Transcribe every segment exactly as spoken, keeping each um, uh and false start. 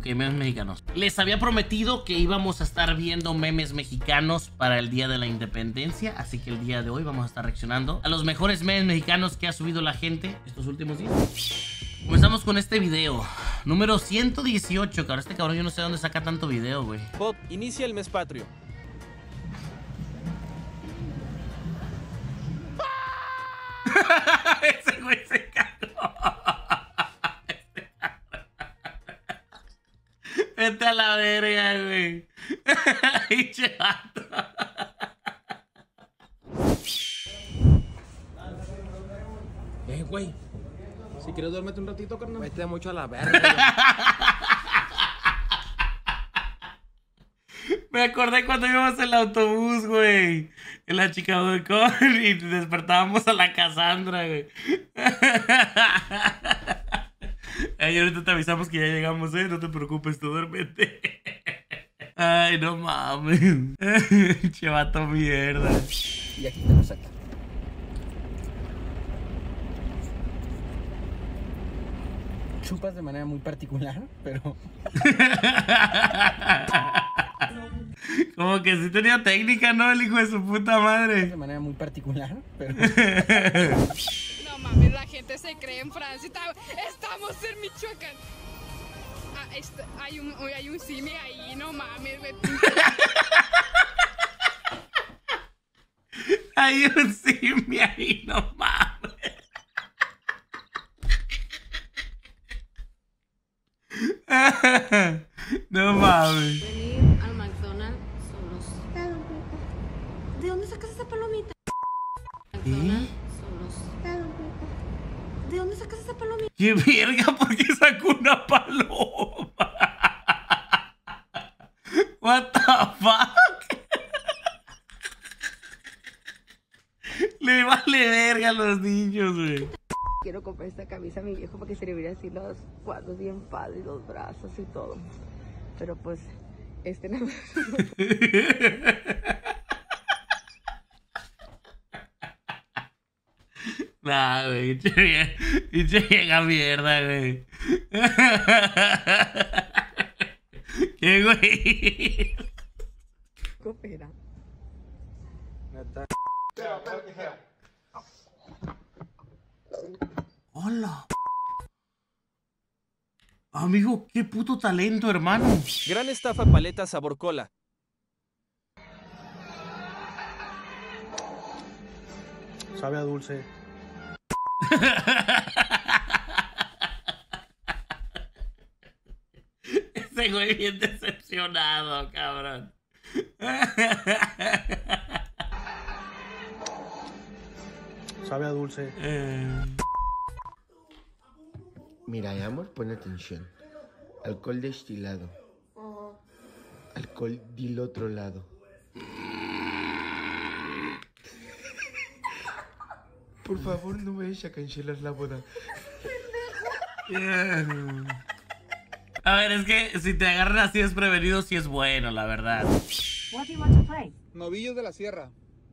que memes mexicanos. Les había prometido que íbamos a estar viendo memes mexicanos para el día de la independencia, así que el día de hoy vamos a estar reaccionando a los mejores memes mexicanos que ha subido la gente estos últimos días. Comenzamos con este video, número ciento dieciocho, cabrón. Este cabrón yo no sé dónde saca tanto video, güey. Bob, inicia el mes patrio. Ese güey se cagó. Vete a la verga, güey. Pinche vato. Eh, güey. Si quieres duérmete un ratito, carnal. Vete mucho a la verga. Me acordé cuando íbamos en el autobús, güey. En la Chicago y despertábamos a la Cassandra, güey. Ay, ahorita te avisamos que ya llegamos, eh. No te preocupes, tú duérmete. Ay, no mames. Chevato mierda. Y aquí te lo saco. Chupas de manera muy particular, pero... Como que sí tenía técnica, ¿no? El hijo de su puta madre. De manera muy particular, pero... No mames, la gente se cree en Francia. Estamos en Michoacán. Ah, este, hay, un, hay un simio ahí, no mames. Hay un simio ahí, no mames. No mames. Venir al McDonald's Sobros. ¿De dónde sacas esa palomita? McDonald's Sobros. ¿De dónde sacas esa palomita? ¡Qué verga! ¿Por qué sacó una paloma? What the fuck? Le vale verga a los niños, güey. Quiero comprar esta camisa a mi viejo para que se le viera así los cuadros bien padres, los brazos y todo. Pero pues, este nada más. Nah, güey, y se llega mierda, güey. ¿Qué, güey? Coopera. Hola. Amigo, qué puto talento, hermano. Gran estafa paleta sabor cola. Sabe a dulce. Ese güey bien decepcionado, cabrón. Sabe a dulce. Eh... Mira, amor, pon atención. Alcohol destilado. Alcohol del otro lado. Por favor, no me vayas a cancelar la boda. A ver, es que si te agarran así desprevenido, sí es bueno, la verdad. What do you want to play? Novillos de la Sierra.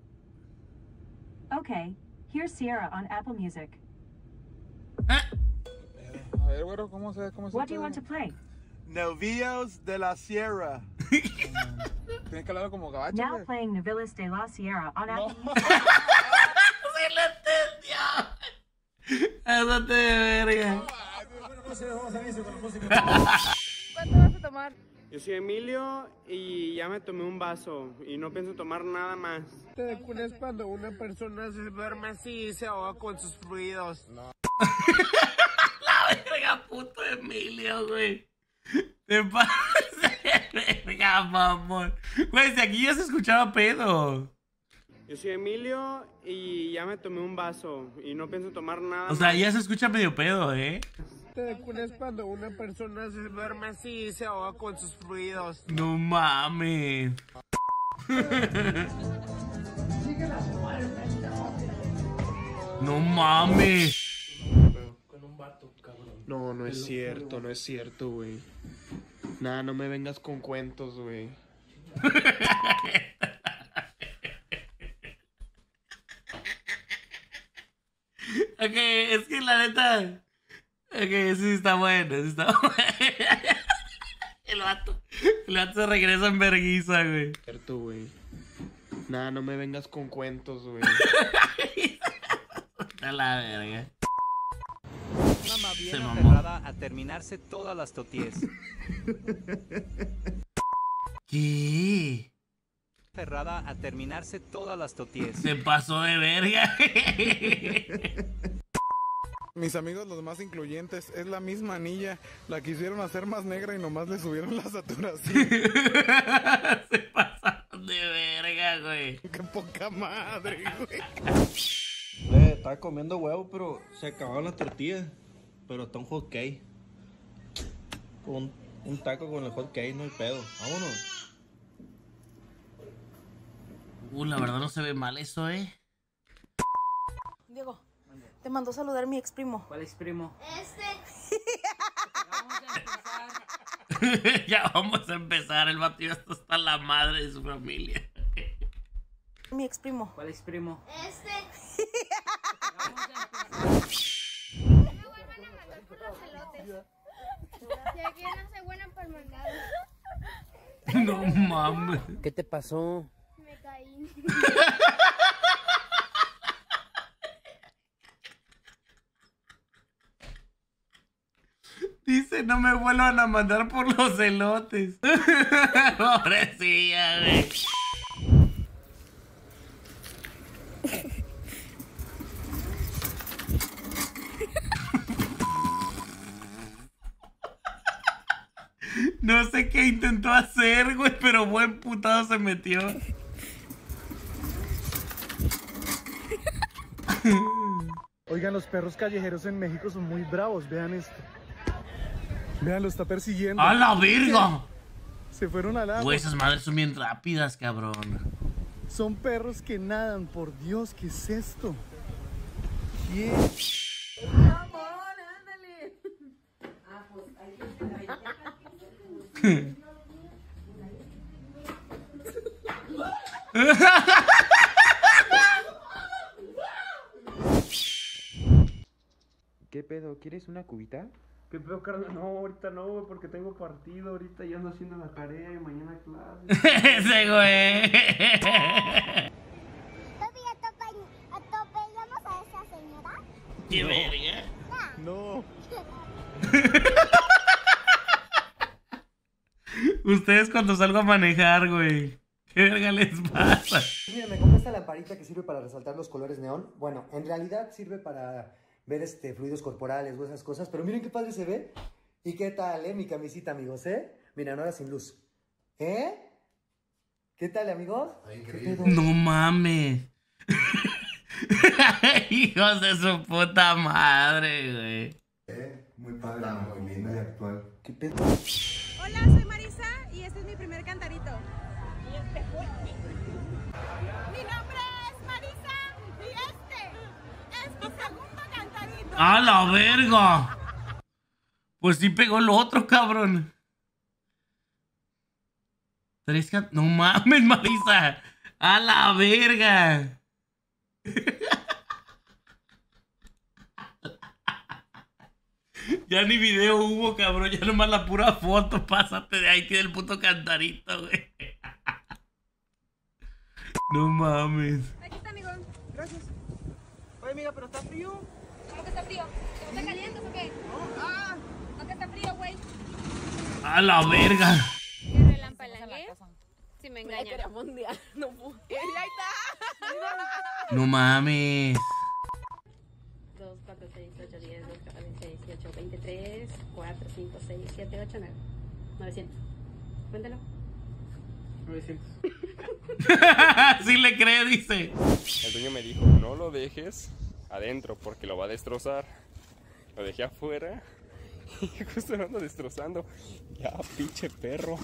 Okay, here's Sierra on Apple Music. ¿Ah? A ver, güero, ¿cómo se cómo se What do you want to play? Novillos de la Sierra. Tienes que hablar como gabacho, Now güey. playing Novillos de la Sierra on No. Apple Music. ¡Sí lo entendió! Hazte de verga. ¿Cuánto vas a tomar? Yo soy Emilio y ya me tomé un vaso y no pienso tomar nada más. Te decunes cuando una persona se duerme así y se ahoga con sus fluidos. No. La verga, puto Emilio, güey. Te pasas de verga, mamón. Güey, si aquí ya se escuchaba pedo. Yo soy Emilio y ya me tomé un vaso y no pienso tomar nada O sea, más. ya se escucha medio pedo, ¿eh? Te decunes cuando una persona se duerme así y se ahoga con sus fluidos. No mames. No mames. No, no es cierto, no es cierto, güey. Nada, no me vengas con cuentos, güey. Ok, es que la neta. Ok, sí está bueno, sí está bueno. El vato, el vato se regresa en verguiza, güey. Cierto, güey. Nada, no me vengas con cuentos, güey. A la verga. Mamá Se viene mamó. aferrada a terminarse todas las tortillas. ¿Qué? Aferrada a terminarse todas las tortillas. Se pasó de verga. Mis amigos los más incluyentes, es la misma anilla, la quisieron hacer más negra y nomás le subieron la saturación. Se pasaron de verga, güey. Qué poca madre, güey. Eh, estaba comiendo huevo, pero se acabaron las tortillas. Pero está un hot cake. Un, un taco con el hot cake, no hay pedo. Vámonos. Uh, la verdad no se ve mal eso, eh. Diego, te mandó saludar mi ex primo. ¿Cuál ex primo? Este. Ya vamos a empezar. El vato ya está hasta la madre de su familia. Mi ex primo. ¿Cuál ex primo? Este. No vuelvan a mandar por los elotes. Si aquí no se buena para el mandado. No mames. ¿Qué te pasó? Me caí. Dice, no me vuelvan a mandar por los elotes. Pobrecilla, güey. No sé qué intentó hacer, güey, pero buen putado se metió. Oigan, los perros callejeros en México son muy bravos, vean esto. Vean, lo está persiguiendo. ¡A la verga! Se fueron al agua. Güey, esas madres son bien rápidas, cabrón. Son perros que nadan, por Dios, ¿qué es esto? ¿Qué? Amor, ándale. Ah, pues hay que... ¿Qué pedo? ¿Quieres una cubita? ¿Qué pedo, carnal? No, ahorita no, güey, porque tengo partido. Ahorita ya ando haciendo la tarea y mañana clase. Ese güey. ¿Atropellamos a esa señora? ¡Qué verga! No. Ustedes cuando salgo a manejar, güey. ¿Qué verga les pasa? Mira, me compré esta lamparita que sirve para resaltar los colores neón. Bueno, en realidad sirve para ver este fluidos corporales o esas cosas. Pero miren qué padre se ve. ¿Y qué tal, eh? Mi camisita, amigos, ¿eh? Mira, no era sin luz. ¿Eh? ¿Qué tal, amigos? Increíble. No mames. Hijos de su puta madre, güey. Eh, muy padre, muy linda y actual. ¿Qué pedo? Hola, soy Marisa y este es mi primer cantarito. Y este fue. Mi nombre es Marisa y este es mi segundo cantarito. ¡A la verga! Pues sí pegó el otro, cabrón. Tres can... No mames, Marisa. ¡A la verga! Ya ni video hubo, cabrón. Ya nomás la pura foto. Pásate de ahí, tiene el puto cantarito, güey. No mames. Aquí está, amigo. Gracias. Oye, mira, pero está frío. ¿Cómo que está frío? ¿Te está caliente o qué? No. Ah, ¿no que está frío, güey? ¡A la verga! ¿Qué relampagué? Si me engañan. Quería mundial. No pude. Y ahí está. No mames. dos, cuatro, seis, ocho, diez, dos, cuatro, seis, dieciocho, veintitrés, cuatro, cinco, seis, siete, ocho, nueve. novecientos. Cuéntalo. novecientos. Sí le cree, dice. El dueño me dijo, no lo dejes adentro porque lo va a destrozar. Lo dejé afuera y justo lo ando destrozando. Ya, pinche perro.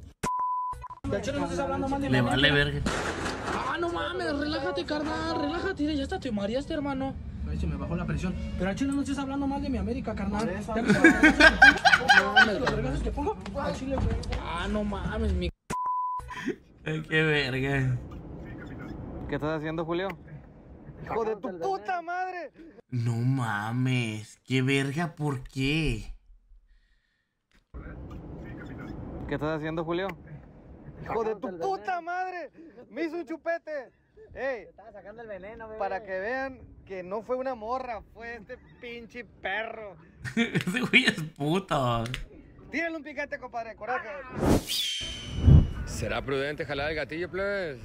Le vale verga. Ah, no mames, relájate, carnal, relájate, ya hasta te mareaste, hermano. Ay, se me bajó la presión. Pero al chile no estés hablando mal de mi América, carnal. No mames, los regalos que pongo al chile, güey. Ah, no mames, mi... Ay, qué verga. ¿Qué estás haciendo, Julio? ¡Hijo de tu puta madre! No mames. Qué verga, ¿por qué? ¿Qué estás haciendo, Julio? ¡Hijo de tu puta madre! ¡Me hizo un chupete! ¡Ey! Estaba sacando el veneno, bebé. Para que vean que no fue una morra, fue este pinche perro. Ese güey es puto. Tírale un piquete, compadre, coraje. ¿Será prudente jalar el gatillo, pues?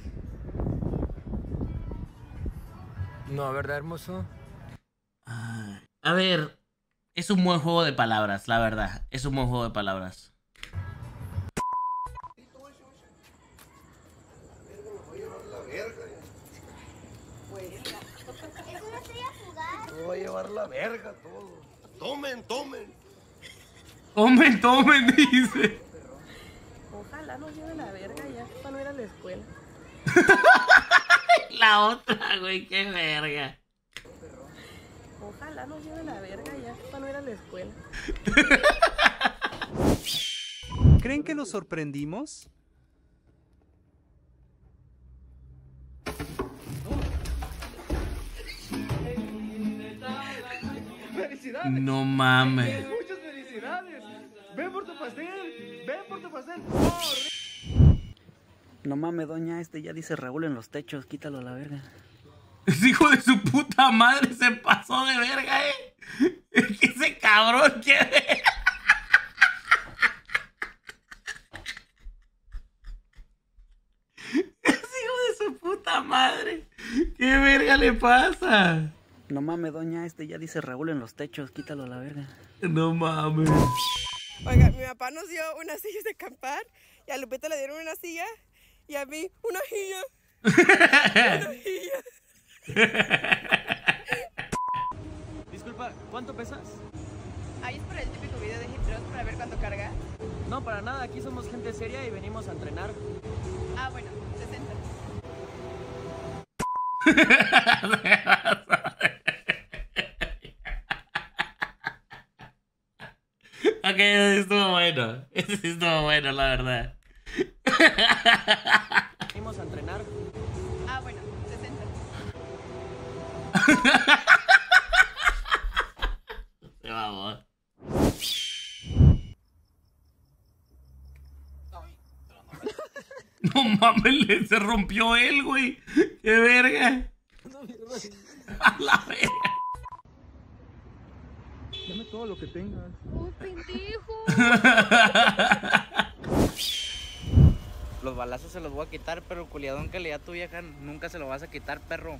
No, ¿verdad, hermoso? A ver, es un buen juego de palabras, la verdad. Es un buen juego de palabras. Voy a llevar la verga todo. Tomen, tomen. Tomen, tomen, dice. Ojalá nos lleve la verga ya para no ir a la escuela. La otra, güey, qué verga. Ojalá nos lleve la verga ya para no ir a la escuela. ¿Creen que los sorprendimos? ¡Felicidades! No mames. ¡Muchas felicidades! ¡Ven por tu pastel! ¡Ven por tu pastel! No mames, doña, este ya dice Raúl en los techos, quítalo a la verga. Ese hijo de su puta madre se pasó de verga, eh. Es que ese cabrón quiere. Ese hijo de su puta madre. ¿Qué verga le pasa? No mames, doña, este ya dice Raúl en los techos, quítalo a la verga. No mames. Oiga, mi papá nos dio unas sillas de acampar y a Lupita le dieron una silla y a mí una silla. Una silla. Disculpa, ¿cuánto pesas? Ahí es para el típico video de Hip Thrust para ver cuánto carga. No, para nada, aquí somos gente seria y venimos a entrenar. Ah, bueno, sesenta. Ok, ese estuvo bueno. Ese sí estuvo bueno, la verdad. Venimos a entrenar. Ah, bueno, sesenta. Se vamos. No mames, le- se rompió él, güey. Qué verga. A la verga. Dame todo lo que tengas. ¡Oh, pendejo! Los balazos se los voy a quitar, pero el culiadón que le da a tu vieja nunca se lo vas a quitar, perro.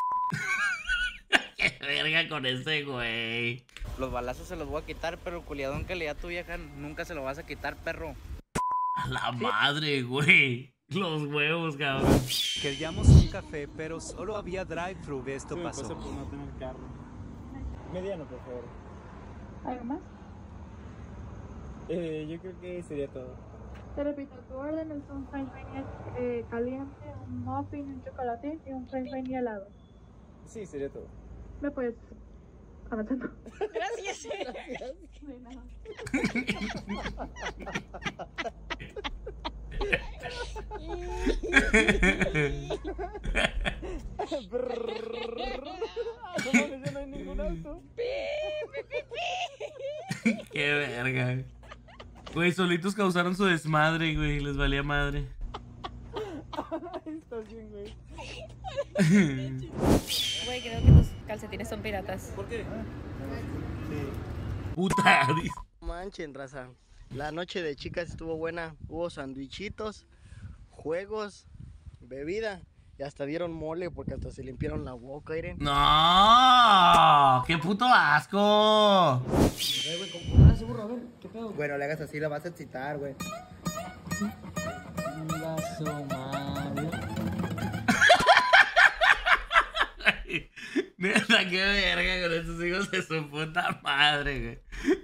Qué verga con ese güey. Los balazos se los voy a quitar, pero el culiadón que le da a tu vieja nunca se lo vas a quitar, perro. A la madre, güey. Los huevos, cabrón. Queríamos un café, pero solo había drive-thru. Esto Sí, pasó. pasa por no tener carro. Mediano, por favor. ¿Algo más? Eh, yo creo que sería todo. Te repito, tu orden es un french bean eh, caliente, un muffin, un chocolate y un french bean helado. Sí, sería todo. ¿Me puedes anotando? Gracias. Gracias. De nada. No mames, ya no hay ningún auto. Qué verga. Güey, solitos causaron su desmadre, güey. Les valía madre. Estás bien, güey. Güey, creo que tus calcetines son piratas. ¿Por qué? Puta. dice. Manchen, raza. La noche de chicas estuvo buena. Hubo sandwichitos, juegos, bebida y hasta dieron mole porque hasta se limpiaron la boca, miren. No, qué puto asco. Bueno, le hagas así, la vas a excitar, güey. Neta, qué verga con esos hijos de su puta madre, güey.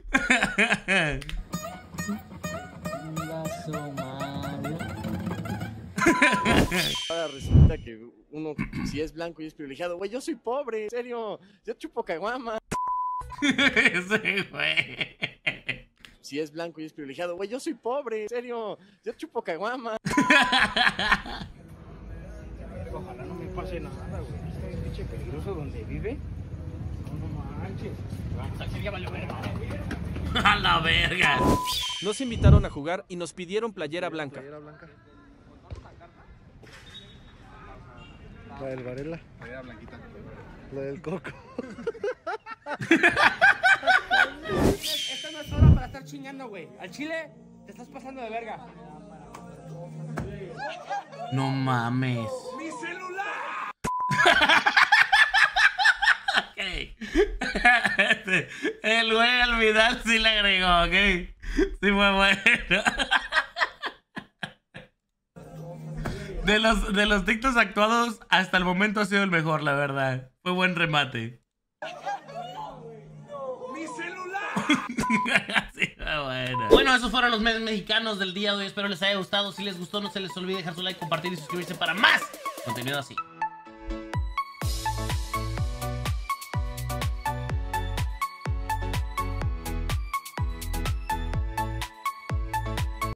Ahora resulta que uno, si es blanco y es privilegiado, güey, yo soy pobre, en serio, yo chupo caguama. Ese güey. Si es blanco y es privilegiado, güey, yo soy pobre, en serio, yo chupo caguama. Ojalá no me pase nada, güey. Este es pinche peligroso donde vive. No, no manches. Vamos a hacer ya valió verga. A la verga. Nos invitaron a jugar y nos pidieron playera blanca. Playera blanca. La del Varela. Playera blanquita. La del Coco. Esta no es hora para estar chingando, güey. Al chile, te estás pasando de verga. No mames. ¡Mi celular! Okay. El güey al Vidal sí le agregó, ok. Sí fue bueno. De los, de los TikToks actuados, hasta el momento ha sido el mejor, la verdad. Fue buen remate. ¡Mi celular! Sí, fue bueno. Bueno, esos fueron los memes mexicanos del día de hoy. Espero les haya gustado. Si les gustó, no se les olvide dejar su like, compartir y suscribirse para más contenido así.